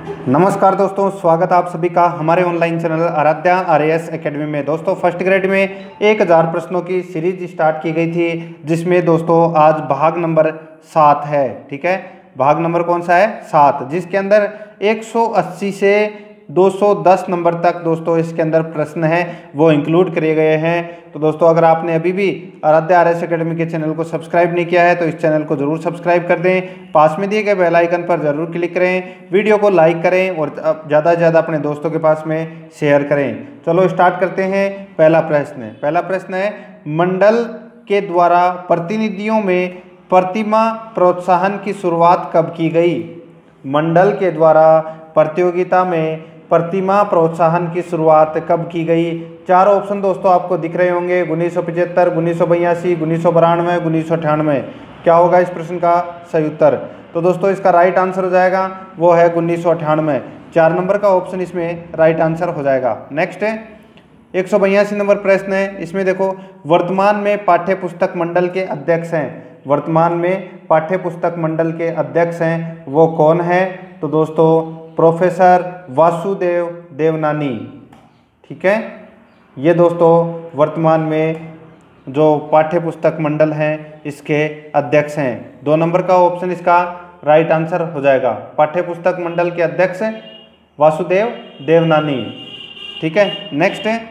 नमस्कार दोस्तों, स्वागत आप सभी का हमारे online channel Aaradhya RAS academy में। दोस्तों फर्स्ट ग्रेड में 1000 प्रश्नों की सीरीज स्टार्ट की गई थी, जिसमें दोस्तों आज भाग नंबर 7 है। ठीक है, भाग नंबर कौन सा है? 7, जिसके अंदर 180 से 210 नंबर तक दोस्तों इसके अंदर प्रश्न हैं वो इंक्लूड किए गए हैं। तो दोस्तों अगर आपने अभी भी आराध्या आरएएस एकेडमी के चैनल को सब्सक्राइब नहीं किया है तो इस चैनल को जरूर सब्सक्राइब कर दें, पास में दिए गए बेल आइकन पर जरूर क्लिक करें, वीडियो को लाइक करें और ज़्यादा से ज़्यादा अपने दोस्तों के पास में शेयर करें। चलो स्टार्ट करते हैं। पहला प्रश्न है, मंडल के द्वारा प्रतिनिधियों में प्रतिमा प्रोत्साहन की शुरुआत कब की गई? मंडल के द्वारा प्रतियोगिता में प्रतिमा प्रोत्साहन की शुरुआत कब की गई? 4 ऑप्शन दोस्तों आपको दिख रहे होंगे, 1975, 1982, 1992, 1998। क्या होगा इस प्रश्न का सही उत्तर? तो दोस्तों इसका राइट आंसर हो जाएगा वो है 1998। 4 नंबर का ऑप्शन इसमें राइट आंसर हो जाएगा। नेक्स्ट है 182 नंबर प्रश्न है। इसमें देखो, वर्तमान में पाठ्य पुस्तक मंडल के अध्यक्ष हैं। वर्तमान में पाठ्य पुस्तक मंडल के अध्यक्ष हैं वो कौन है? तो दोस्तों प्रोफेसर वासुदेव देवनानी। ठीक है, ये दोस्तों वर्तमान में जो पाठ्य पुस्तक मंडल हैं इसके अध्यक्ष हैं। 2 नंबर का ऑप्शन इसका राइट आंसर हो जाएगा। पाठ्य पुस्तक मंडल के अध्यक्ष वासुदेव देवनानी। ठीक है, नेक्स्ट है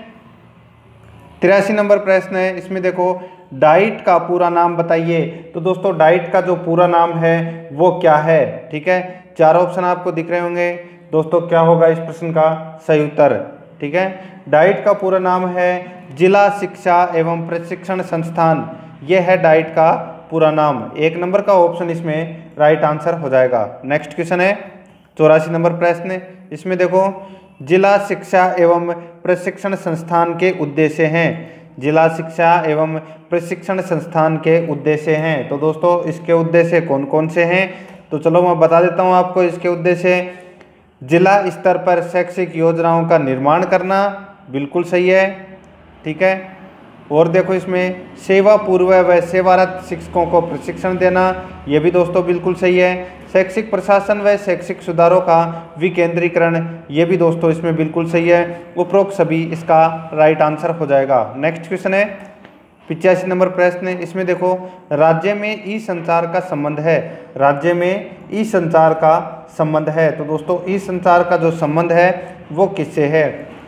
83 नंबर प्रश्न है। इसमें देखो, डाइट का पूरा नाम बताइए। तो दोस्तों डाइट का जो पूरा नाम है वो क्या है? ठीक है, 4 ऑप्शन आपको दिख रहे होंगे। दोस्तों क्या होगा इस प्रश्न का सही उत्तर? ठीक है, डाइट का पूरा नाम है जिला शिक्षा एवं प्रशिक्षण संस्थान। ये है डाइट का पूरा नाम। 1 नंबर का ऑप्शन इसमें राइट आंसर हो जाएगा। नेक्स्ट क्वेश्चन है 84 नंबर प्रश्न। इसमें देखो, जिला शिक्षा एवं प्रशिक्षण संस्थान के उद्देश्य हैं। जिला शिक्षा एवं प्रशिक्षण संस्थान के उद्देश्य हैं। तो दोस्तों इसके उद्देश्य कौन कौन से हैं? तो चलो मैं बता देता हूँ आपको इसके उद्देश्य। जिला स्तर पर शैक्षिक योजनाओं का निर्माण करना, बिल्कुल सही है। ठीक है, और देखो इसमें सेवा पूर्व व सेवारत शिक्षकों को प्रशिक्षण देना, ये भी दोस्तों बिल्कुल सही है। शैक्षिक प्रशासन व शैक्षिक सुधारों का विकेंद्रीकरण, ये भी दोस्तों इसमें बिल्कुल सही है। उपरोक्त सभी इसका राइट आंसर हो जाएगा। नेक्स्ट क्वेश्चन है 85 नंबर प्रश्न। इसमें देखो, राज्य में ई संचार का संबंध है। राज्य में ई संचार का संबंध है। तो दोस्तों ई संचार का जो संबंध है वो किससे है?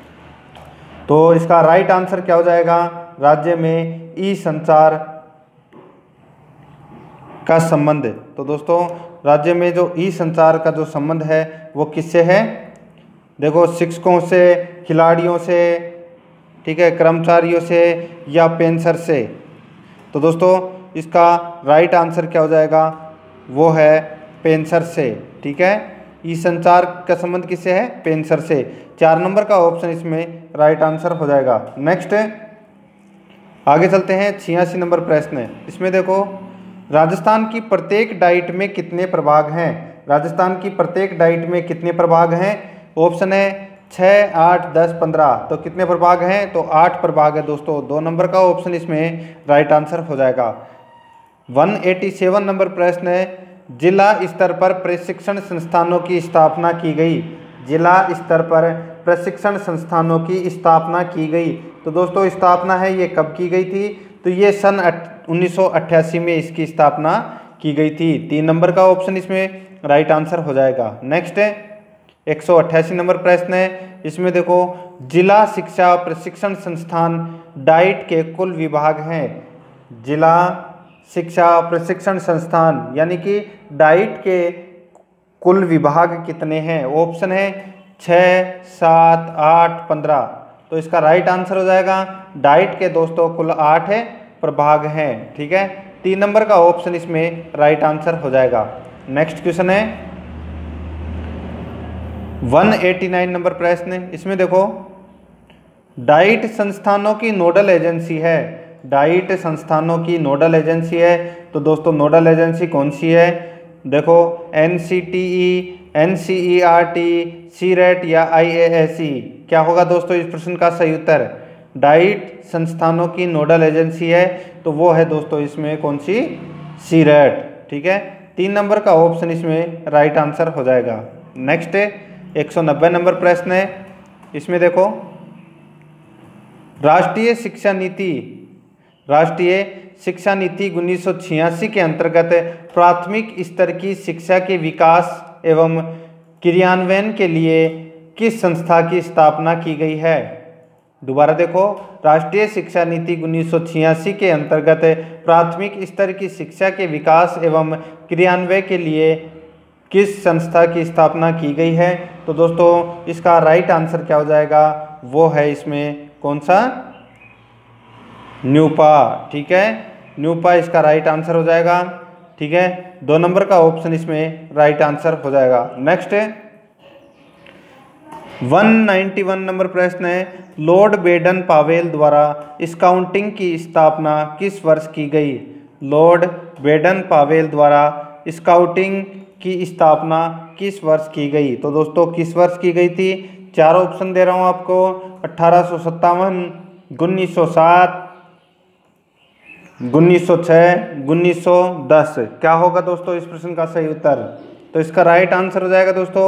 तो इसका राइट आंसर क्या हो जाएगा? राज्य में ई संचार का संबंध। तो दोस्तों राज्य में जो ई संचार का जो संबंध है वो किससे है? देखो, शिक्षकों से, खिलाड़ियों से, ठीक है, कर्मचारियों से या पेंशनर से। तो दोस्तों इसका राइट आंसर क्या हो जाएगा? वो है पेंशनर से। ठीक है, ई संचार का संबंध किससे है? पेंशनर से। 4 नंबर का ऑप्शन इसमें राइट आंसर हो जाएगा। नेक्स्ट आगे चलते हैं 86 नंबर प्रश्न। इसमें देखो, राजस्थान की प्रत्येक डाइट में कितने प्रभाग हैं? राजस्थान की प्रत्येक डाइट में कितने प्रभाग हैं? ऑप्शन है 6, 8, 10, 15। तो कितने प्रभाग हैं? तो 8 प्रभाग है दोस्तों। 2 नंबर का ऑप्शन इसमें राइट आंसर हो जाएगा। 187 नंबर प्रश्न है, जिला स्तर पर प्रशिक्षण संस्थानों की स्थापना की गई। जिला स्तर पर प्रशिक्षण संस्थानों की स्थापना की गई। तो दोस्तों स्थापना है ये कब की गई थी? तो ये सन 1988 में इसकी स्थापना की गई थी। 3 नंबर का ऑप्शन इसमें राइट आंसर हो जाएगा। नेक्स्ट है 188 नंबर प्रश्न है। इसमें देखो, जिला शिक्षा प्रशिक्षण संस्थान डाइट के कुल विभाग हैं। जिला शिक्षा प्रशिक्षण संस्थान यानी कि डाइट के कुल विभाग कितने हैं? ऑप्शन है 6, 7, 8, 15। तो इसका राइट आंसर हो जाएगा डाइट के दोस्तों कुल 8 प्रभाग हैं। ठीक है, 3 नंबर का ऑप्शन इसमें राइट आंसर हो जाएगा। नेक्स्ट क्वेश्चन है 189 नंबर प्रश्न। इसमें देखो, डाइट संस्थानों की नोडल एजेंसी है। डाइट संस्थानों की नोडल एजेंसी है। तो दोस्तों नोडल एजेंसी कौन सी है? देखो, NCTE, NCERT, CRET या IASE। क्या होगा दोस्तों इस प्रश्न का सही उत्तर? डाइट संस्थानों की नोडल एजेंसी है तो वो है दोस्तों इसमें कौन सी? CRET। ठीक है, 3 नंबर का ऑप्शन इसमें राइट आंसर हो जाएगा। नेक्स्ट 190 नंबर प्रश्न है, इसमें देखो राष्ट्रीय शिक्षा नीति 1986 के अंतर्गत प्राथमिक स्तर की शिक्षा के विकास एवं क्रियान्वयन के लिए किस संस्था की स्थापना की गई है? दोबारा देखो, राष्ट्रीय शिक्षा नीति 1986 के अंतर्गत प्राथमिक स्तर की शिक्षा के विकास एवं क्रियान्वयन के लिए किस संस्था की स्थापना की गई है? तो दोस्तों इसका राइट आंसर क्या हो जाएगा? वो है इसमें कौन सा? न्यूपा। ठीक है, न्यूपा इसका राइट आंसर हो जाएगा। ठीक है, 2 नंबर का ऑप्शन इसमें राइट आंसर हो जाएगा। नेक्स्ट है 191 नंबर प्रश्न है, लॉर्ड बेडन पावेल द्वारा स्काउटिंग की स्थापना किस वर्ष की गई? लॉर्ड बेडन पावेल द्वारा स्काउटिंग की स्थापना किस वर्ष की गई? तो दोस्तों किस वर्ष की गई थी? 4 ऑप्शन दे रहा हूं आपको, 1857, 1907, 1906, 1910। क्या होगा दोस्तों इस प्रश्न का सही उत्तर? तो इसका राइट आंसर हो जाएगा दोस्तों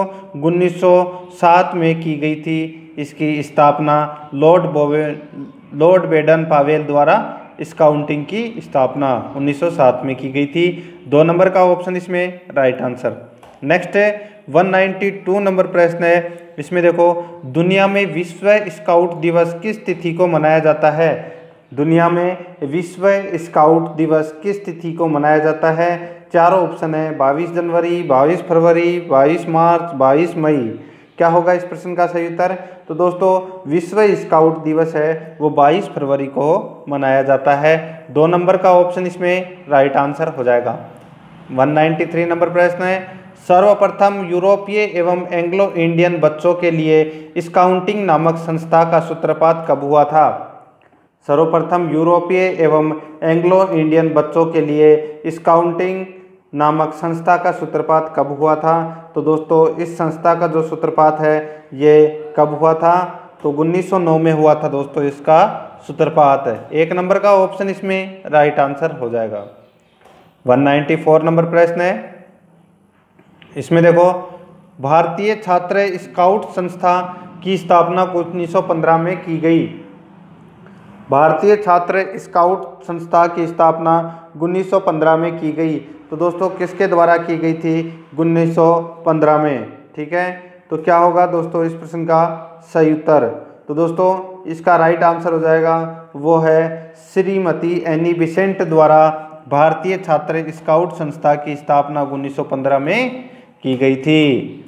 1907 में की गई थी इसकी स्थापना, लॉर्ड बेडन पावेल द्वारा स्काउटिंग की स्थापना 1907 में की गई थी। 2 नंबर का ऑप्शन इसमें राइट आंसर। नेक्स्ट है 192 नंबर प्रश्न है, इसमें देखो दुनिया में विश्व स्काउट दिवस किस तिथि को मनाया जाता है? दुनिया में विश्व स्काउट दिवस किस तिथि को मनाया जाता है? 4 ऑप्शन है, 22 जनवरी, 22 फरवरी, 22 मार्च, 22 मई। क्या होगा इस प्रश्न का सही उत्तर? तो दोस्तों विश्व स्काउट दिवस है वो 22 फरवरी को मनाया जाता है। 2 नंबर का ऑप्शन इसमें राइट आंसर हो जाएगा। 193 नंबर प्रश्न है, सर्वप्रथम यूरोपीय एवं एंग्लो इंडियन बच्चों के लिए स्काउटिंग नामक संस्था का सूत्रपात कब हुआ था? सर्वप्रथम यूरोपीय एवं एंग्लो इंडियन बच्चों के लिए स्काउटिंग नामक संस्था का सूत्रपात कब हुआ था? तो दोस्तों इस संस्था का जो सूत्रपात है ये कब हुआ था? तो 1909 में हुआ था दोस्तों इसका सूत्रपात है। 1 नंबर का ऑप्शन इसमें राइट आंसर हो जाएगा। 194 नंबर प्रश्न है, इसमें देखो भारतीय छात्र स्काउट संस्था की स्थापना 1915 में की गई। भारतीय छात्र स्काउट संस्था की स्थापना 1915 में की गई। तो दोस्तों किसके द्वारा की गई थी? 1915 में। ठीक है, तो क्या होगा दोस्तों इस प्रश्न का सही उत्तर? तो दोस्तों इसका राइट आंसर हो जाएगा वो है श्रीमती एनी बेसेंट द्वारा भारतीय छात्र स्काउट संस्था की स्थापना 1915 में की गई थी।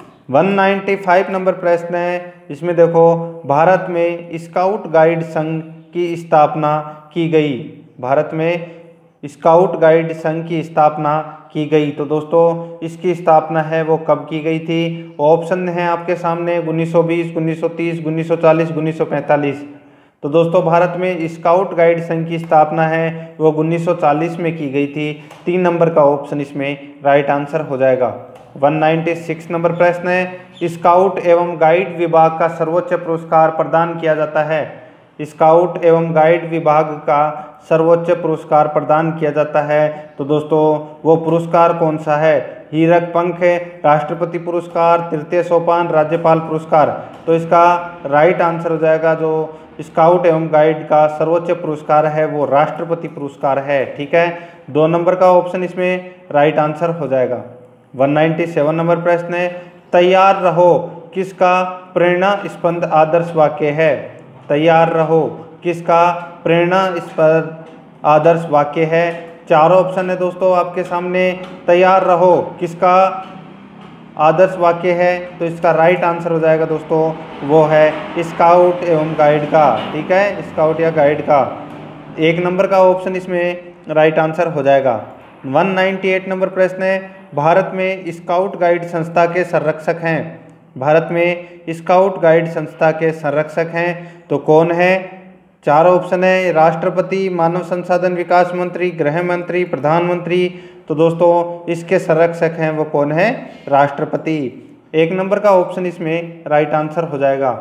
195 नंबर प्रश्न है, इसमें देखो भारत में स्काउट गाइड संघ की स्थापना की गई। भारत में स्काउट गाइड संघ की स्थापना की गई। तो दोस्तों इसकी स्थापना है वो कब की गई थी? ऑप्शन है आपके सामने 1920, 1930, 1940, 1945। तो दोस्तों भारत में स्काउट गाइड संघ की स्थापना है वो 1940 में की गई थी। 3 नंबर का ऑप्शन इसमें राइट आंसर हो जाएगा। 196 नंबर प्रश्न है, स्काउट एवं गाइड विभाग का सर्वोच्च पुरस्कार प्रदान किया जाता है। स्काउट एवं गाइड विभाग का सर्वोच्च पुरस्कार प्रदान किया जाता है। तो दोस्तों वो पुरस्कार कौन सा है? हीरक पंख, राष्ट्रपति पुरस्कार, तृतीय सोपान, राज्यपाल पुरस्कार। तो इसका राइट आंसर हो जाएगा जो स्काउट एवं गाइड का सर्वोच्च पुरस्कार है वो राष्ट्रपति पुरस्कार है। ठीक है, 2 नंबर का ऑप्शन इसमें राइट आंसर हो जाएगा। 197 नंबर प्रश्न है, तैयार रहो किसका प्रेरणास्पद आदर्श वाक्य है? तैयार रहो किसका प्रेरणास्पद आदर्श वाक्य है? 4 ऑप्शन है दोस्तों आपके सामने। तैयार रहो किसका आदर्श वाक्य है? तो इसका राइट आंसर हो जाएगा दोस्तों वो है स्काउट एवं गाइड का। ठीक है, स्काउट या गाइड का 1 नंबर का ऑप्शन इसमें राइट आंसर हो जाएगा। 198 नंबर प्रश्न है, भारत में स्काउट गाइड संस्था के संरक्षक हैं। भारत में स्काउट गाइड संस्था के संरक्षक हैं तो कौन है? 4 ऑप्शन है, राष्ट्रपति, मानव संसाधन विकास मंत्री, गृह मंत्री, प्रधानमंत्री। तो दोस्तों इसके संरक्षक हैं वो कौन है? राष्ट्रपति। 1 नंबर का ऑप्शन इसमें राइट आंसर हो जाएगा।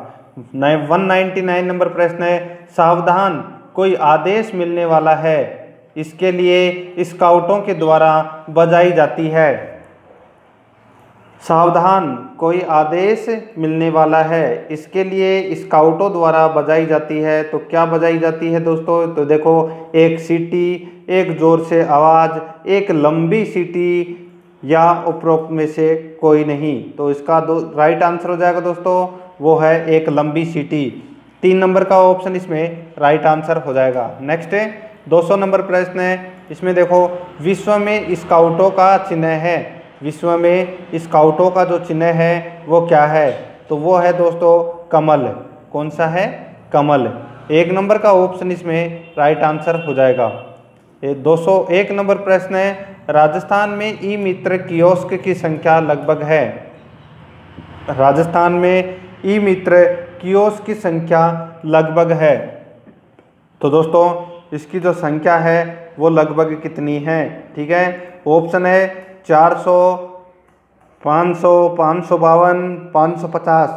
199 नंबर प्रश्न है, सावधान कोई आदेश मिलने वाला है, इसके लिए स्काउटों के द्वारा बजाई जाती है। सावधान, कोई आदेश मिलने वाला है, इसके लिए स्काउटों द्वारा बजाई जाती है। तो क्या बजाई जाती है दोस्तों? तो देखो, एक सीटी, एक जोर से आवाज़, एक लंबी सीटी या उपरोक्त में से कोई नहीं। तो इसका राइट आंसर हो जाएगा दोस्तों, वो है एक लंबी सीटी। 3 नंबर का ऑप्शन इसमें राइट आंसर हो जाएगा। नेक्स्ट है 200 नंबर प्रश्न है। इसमें देखो, विश्व में स्काउटों का चिन्ह है, विश्व में स्काउटों का जो चिन्ह है वो क्या है? तो वो है दोस्तों कमल। कौन सा है? कमल। 1 नंबर का ऑप्शन इसमें राइट आंसर हो जाएगा। 201 नंबर प्रश्न है, राजस्थान में ई मित्र कियोस्क की संख्या लगभग है। राजस्थान में ई मित्र कियोस्क की संख्या लगभग है। तो दोस्तों इसकी जो संख्या है वो लगभग कितनी है? ठीक है, ऑप्शन है 400, 500, 552, 550।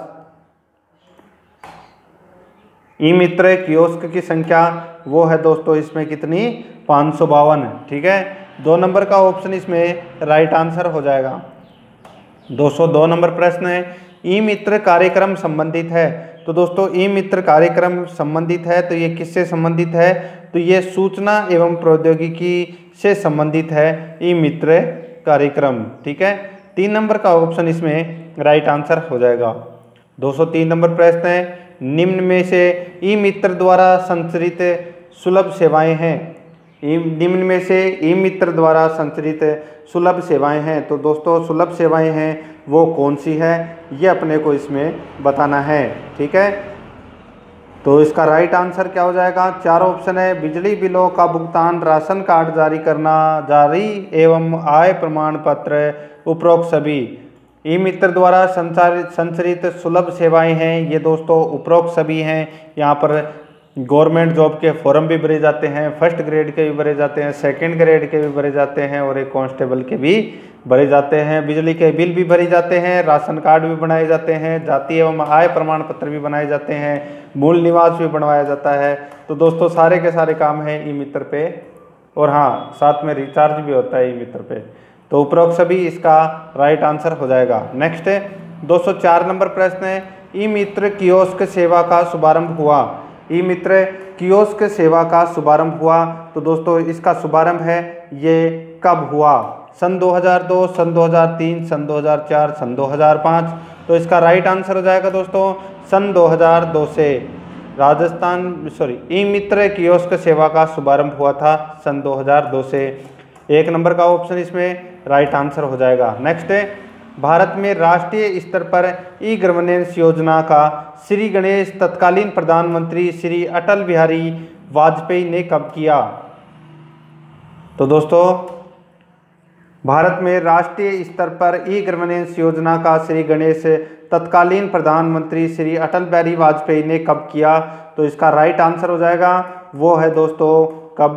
ई मित्र कियोस्क की संख्या वो है दोस्तों इसमें कितनी? 552। ठीक है, 2 नंबर का ऑप्शन इसमें राइट आंसर हो जाएगा। 202 नंबर प्रश्न है, ई मित्र कार्यक्रम संबंधित है। तो दोस्तों ई मित्र कार्यक्रम संबंधित है, तो ये किससे संबंधित है? तो ये सूचना एवं प्रौद्योगिकी से संबंधित है ई मित्र कार्यक्रम। ठीक है, 3 नंबर का ऑप्शन इसमें राइट आंसर हो जाएगा। 203 नंबर प्रश्न है, निम्न में से ई मित्र द्वारा संचालित सुलभ सेवाएं हैं। निम्न में से ई मित्र द्वारा संचालित सुलभ सेवाएं हैं। तो दोस्तों सुलभ सेवाएं हैं वो कौन सी है, ये अपने को इसमें बताना है। ठीक है, तो इसका राइट आंसर क्या हो जाएगा? 4 ऑप्शन है, बिजली बिलों का भुगतान, राशन कार्ड जारी करना, जारी एवं आय प्रमाण पत्र, उपरोक्त सभी। ई मित्र द्वारा संचालित सुलभ सेवाएं हैं, ये दोस्तों उपरोक्त सभी हैं। यहाँ पर गवर्नमेंट जॉब के फॉर्म भी भरे जाते हैं, फर्स्ट ग्रेड के भी भरे जाते हैं, सेकंड ग्रेड के भी भरे जाते हैं और एक कांस्टेबल के भी भरे जाते हैं। बिजली के बिल भी भरे जाते हैं, राशन कार्ड भी बनाए जाते हैं, जाति एवं आय प्रमाण पत्र भी बनाए जाते हैं, मूल निवास भी बनवाया जाता है। तो दोस्तों सारे के सारे काम हैं ई मित्र पे, और हाँ साथ में रिचार्ज भी होता है ई मित्र पे। तो उपरोक्त सभी इसका राइट आंसर हो जाएगा। नेक्स्ट है 204 नंबर प्रश्न है, ई मित्र कियोस्क सेवा का शुभारंभ हुआ। ई मित्र कियोस्क सेवा का शुभारंभ हुआ, तो दोस्तों इसका शुभारंभ है ये कब हुआ? सन 2002, सन 2003, सन 2004, सन 2005। तो इसका राइट आंसर हो जाएगा दोस्तों सन 2002 से। ई मित्र कियोस्क सेवा का शुभारंभ हुआ था सन 2002 से। 1 नंबर का ऑप्शन इसमें राइट आंसर हो जाएगा। नेक्स्ट है, भारत में राष्ट्रीय स्तर पर ई गवर्नेंस योजना का श्री गणेश तत्कालीन प्रधानमंत्री श्री अटल बिहारी वाजपेयी ने कब किया? तो दोस्तों भारत में राष्ट्रीय स्तर पर ई गवर्नेंस योजना का श्री गणेश तत्कालीन प्रधानमंत्री श्री अटल बिहारी वाजपेयी ने कब किया? तो इसका राइट आंसर हो जाएगा वो है दोस्तों कब?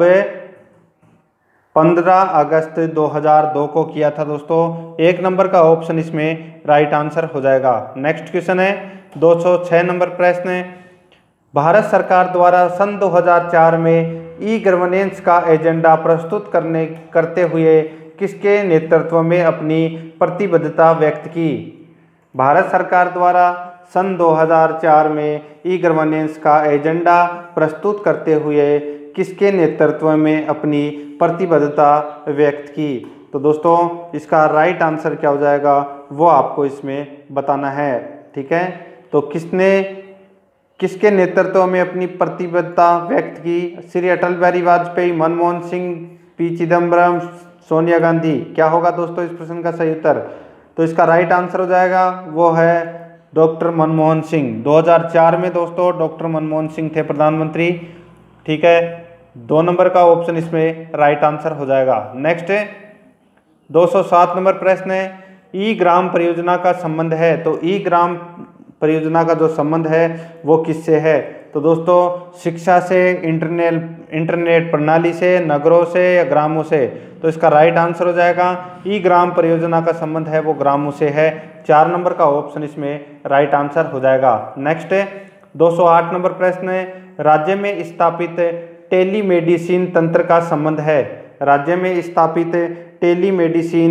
15 अगस्त 2002 को किया था दोस्तों। 1 नंबर का ऑप्शन इसमें राइट आंसर हो जाएगा। नेक्स्ट क्वेश्चन है 206 नंबर प्रश्न है, भारत सरकार द्वारा सन 2004 में ई गवर्नेंस का एजेंडा प्रस्तुत करते हुए किसके नेतृत्व में अपनी प्रतिबद्धता व्यक्त की? भारत सरकार द्वारा सन 2004 में ई गवर्नेंस का एजेंडा प्रस्तुत करते हुए किसके नेतृत्व में अपनी प्रतिबद्धता व्यक्त की? तो दोस्तों इसका राइट आंसर क्या हो जाएगा वो आपको इसमें बताना है। ठीक है, तो किसके नेतृत्व में अपनी प्रतिबद्धता व्यक्त की? श्री अटल बिहारी वाजपेयी, मनमोहन सिंह, पी चिदम्बरम, सोनिया गांधी। क्या होगा दोस्तों इस प्रश्न का सही उत्तर? तो इसका राइट आंसर हो जाएगा वो है डॉक्टर मनमोहन सिंह। 2004 में दोस्तों डॉक्टर मनमोहन सिंह थे प्रधानमंत्री। ठीक है, 2 नंबर का ऑप्शन इसमें राइट आंसर हो जाएगा। नेक्स्ट है 207 नंबर प्रश्न है, ई ग्राम परियोजना का संबंध है। तो ई ग्राम परियोजना का जो संबंध है वो किससे है? तो दोस्तों शिक्षा से, इंटरनेट प्रणाली से, नगरों से या ग्रामों से। तो इसका राइट आंसर हो जाएगा ई ग्राम परियोजना का संबंध है वो ग्रामों से है। 4 नंबर का ऑप्शन इसमें राइट आंसर हो जाएगा। नेक्स्ट है 208 नंबर प्रश्न है, राज्य में स्थापित टेलीमेडिसिन तंत्र का संबंध है। राज्य में स्थापित टेलीमेडिसिन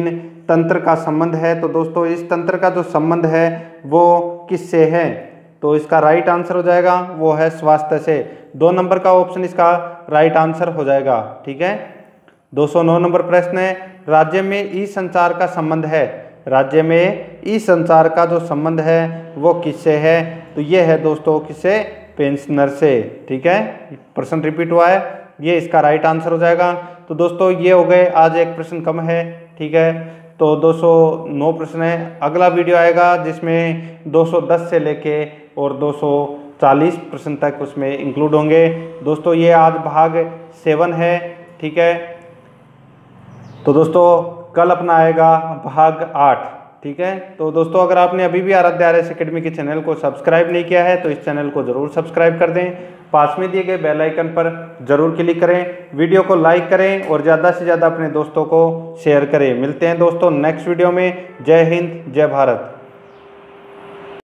तंत्र का संबंध है। तो दोस्तों इस तंत्र का जो संबंध है वो किससे है? तो इसका राइट आंसर हो जाएगा वो है स्वास्थ्य से। 2 नंबर का ऑप्शन इसका राइट आंसर हो जाएगा। ठीक है। 209 नंबर प्रश्न है, राज्य में ई संचार का संबंध है। राज्य में ई संचार का जो संबंध है वो किससे है? तो ये है दोस्तों किससे? पेंशनर से। ठीक है, प्रश्न रिपीट हुआ है, ये इसका राइट आंसर हो जाएगा। तो दोस्तों ये हो गए, आज एक प्रश्न कम है। ठीक है, तो 209 प्रश्न है। अगला वीडियो आएगा जिसमें 210 से लेके और 240 प्रश्न तक उसमें इंक्लूड होंगे। दोस्तों ये आज भाग 7 है। ठीक है, तो दोस्तों कल अपना आएगा भाग 8। ठीक है, तो दोस्तों अगर आपने अभी भी आराध्या आरएस एकेडमी के चैनल को सब्सक्राइब नहीं किया है तो इस चैनल को जरूर सब्सक्राइब कर दें। पास में दिए गए बेल आइकन पर जरूर क्लिक करें, वीडियो को लाइक करें और ज़्यादा से ज़्यादा अपने दोस्तों को शेयर करें। मिलते हैं दोस्तों नेक्स्ट वीडियो में। जय हिंद, जय भारत।